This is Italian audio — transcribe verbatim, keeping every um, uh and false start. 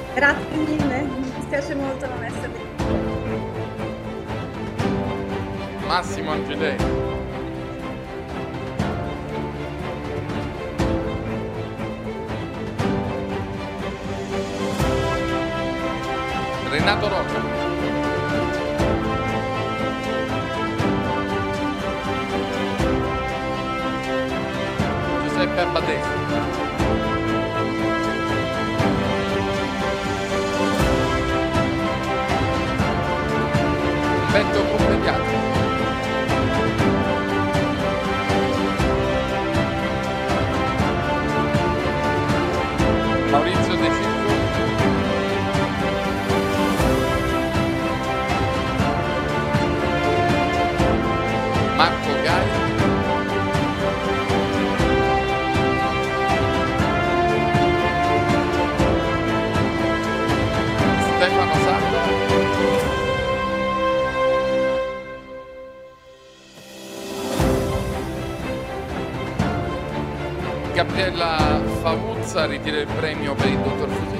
Grazie mille, mi dispiace molto non essere Massimo anche lei. Renato Rocca. Giuseppe Abbadesi. Petto Complegato. Maurizio De Circo. Marco Gai. Stefano Sarda. Gabriella Favuzza ritira il premio per il dottor Fusilli.